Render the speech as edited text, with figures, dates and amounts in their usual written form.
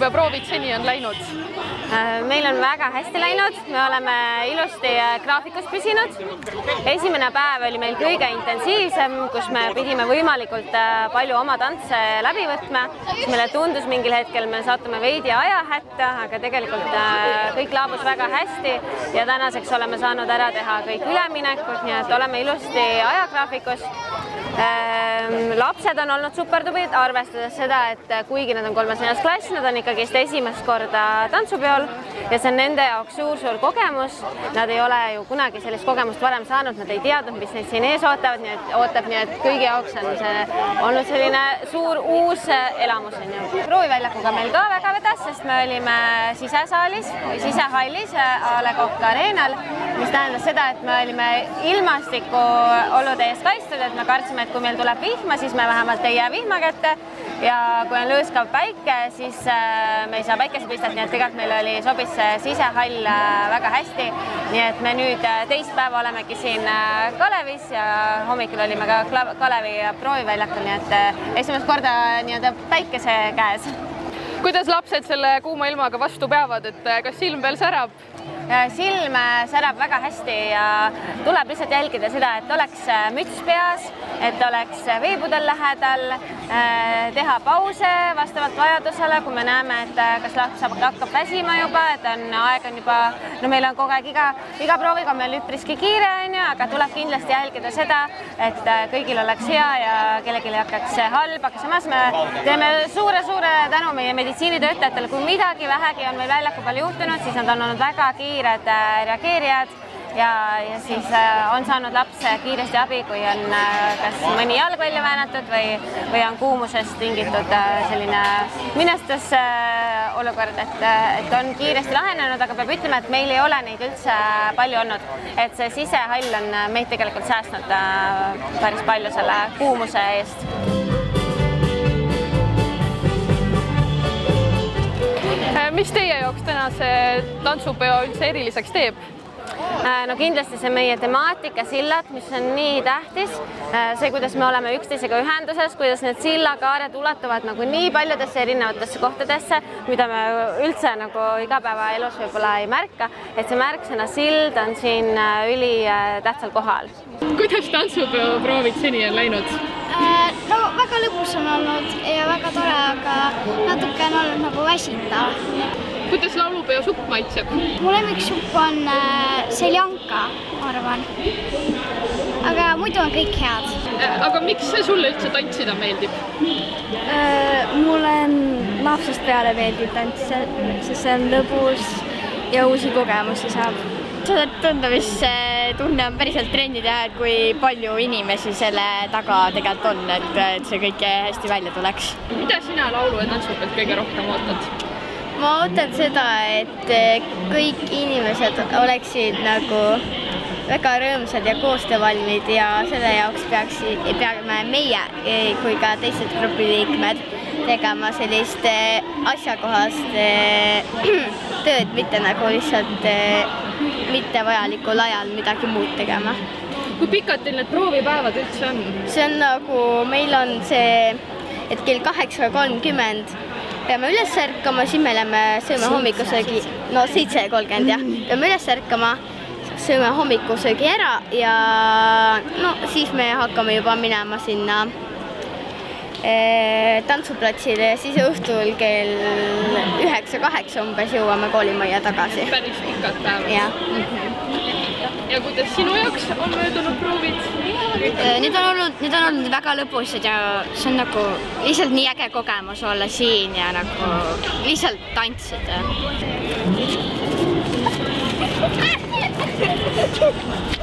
tantsupeoproovid seni on läinud? Meil on väga hästi läinud, me oleme ilusti graafikus püsinud. Esimene päev oli meil kõige intensiivsem, kus me pidime võimalikult palju oma tantse läbi võtma. Meile tundus mingil hetkel, me satume veidi ajahätta, aga tegelikult kõik laabus väga hästi ja tänaseks oleme saanud ära teha kõik üleminekud, nii et oleme ilusti ajagraafikus. Lapsed on olnud supertubid, arvestades seda, et kuigi nad on 3. klass, nad on ikkagi esimest korda tantsupeol ja see on nende jaoks suur kogemus. Nad ei ole ju kunagi sellist kogemust varem saanud, nad ei teadnud, mis neid siin ees ootab, nii et kõigi jaoks on see olnud selline suur uus elamus. Prooviväljakuga meil ka väga vedas, sest me olime sisesaalis või sisehallis A Le Coq Arenal, mis tähendas seda, et me olime ilmastiku olude eest kaitstud, et me kartsime, et kui meil tuleb vihma, siis me vähemalt ei jää vihma kätte ja kui on lõõskav päike, siis me ei saa päikesepistet, nii et tegelikult meil oli sobis sisehall väga hästi. Nii et me nüüd teist päeva olemegi siin Kalevis ja hommikul olime ka Kalevi prooviväljakul, nii et esimest korda nii-öelda päikese käes. Kuidas lapsed selle kuuma ilmaga vastu peavad, et kas silm veel särab? Silm särab väga hästi ja tuleb lihtsalt jälgida seda, et oleks müts peas, et oleks veepudel lähedal, teha pause vastavalt vajadusele, kui me näeme, et kas laps hakkab väsima juba, et aeg on juba, meil on kogu aeg iga prooviga meil üpriski kiire, aga tuleb kindlasti jälgida seda, et kõigil oleks hea ja kellelgi ei hakkaks halb, aga samas me teeme suure tänu meie meditsiinitöötajatele, kui midagi vähegi on meil väljaku peal juhtunud, siis nad on olnud väga kiired reageerijad ja siis on saanud laps kiiresti abi, kui on kas mõni jalg välja väänatud või on kuumusest tingitud selline minestusolukord, et on kiiresti lahenenud, aga peab ütlema, et meil ei ole neid üldse palju olnud, et see sisehall on meid tegelikult säästnud päris palju selle kuumuse eest. Mis teie jaoks täna see tantsupeo üldse eriliseks teeb? No kindlasti see meie temaatika, sillad, mis on nii tähtis, see, kuidas me oleme üksteisega ühenduses, kuidas need sillakaared ulatuvad nagu nii paljudesse erinevatesse kohtadesse, mida me üldse nagu igapäevaelus võib-olla ei märka, et see märksõna sild on siin ülitähtsal kohal. Kuidas tantsupeo proovid seni on läinud? No väga lõbus on olnud ja väga tore, aga natuke on olnud nagu väsitav. Kuidas laulupeo supp maitseb? Mu lemmiksupp on seljanka, ma arvan. Aga muidu on kõik head. Aga miks sulle üldse tantsida meeldib? Mulle lapsest peale meeldib tantsida, sest see on lõbus ja uusi kogemusi saab. Seda tunda, mis tunne on päriselt trenni teha, et kui palju inimesi selle taga tegelikult on, et see kõik hästi välja tuleks. Mida sina laulu- ja tantsupeolt kõige rohkem ootad? Ma ootan seda, et kõik inimesed oleksid nagu väga rõõmsad ja koostöövalmid ja selle jaoks peame meie kui ka teised grupiliikmed tegema sellist asjakohast tööd, mitte nagu lihtsalt mitte vajalikul ajal midagi muud tegema. Kui pikad teil need proovipäevad üldse on? See on nagu, meil on see, et kell 8:30 peame üles ärkama, siis me läheme sööme hommikusöögi, no 7:30 jah, peame üles ärkama, sööme hommikusöögi ära ja no siis me hakkame juba minema sinna tantsuplatsile ja siis õhtul kell 9-8 umbes jõuame koolimajja tagasi. Päris pikad päevad. Ja. Ja kuidas sinu jaoks on möödunud proovid? Need on olnud väga lõbusad ja see on nagu lihtsalt nii äge kogemus olla siin ja nagu lihtsalt tantsida.